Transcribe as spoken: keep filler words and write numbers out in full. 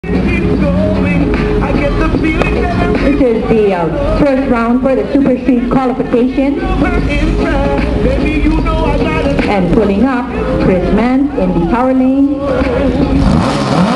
This is the uh, first round for the Super Street qualification. And pulling up, Chris Mans in the power lane.